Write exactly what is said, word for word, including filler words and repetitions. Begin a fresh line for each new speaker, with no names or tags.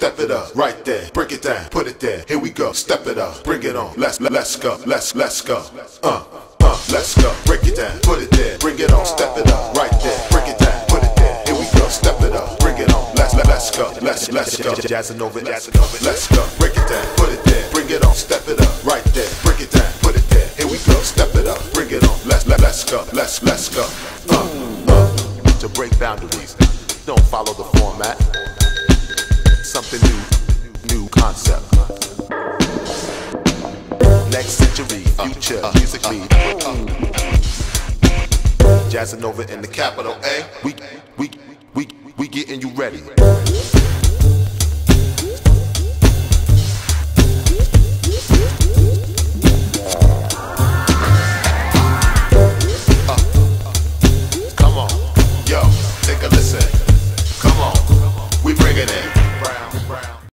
step it up, right there, break it down, put it there, here we go, step it up, bring it on, let's, let's go, let's, let's go, uh, uh, let's go, break it down, put it there, bring it on, step it up, right there, break it down, put it there, here we go, step it up, bring it on, let's, let's go, let's, let's go, jazzing over it, let's go, break it down, put it there, bring it on, step it up, right there, break it down, put it there, here we go, step it up, bring it on, let's, let's go, let's, let's go, uh, uh, to break boundaries, don't follow the format, something new, new concept, next century, future, musically, jazzing over in the capital A, we, we, we, we getting you ready.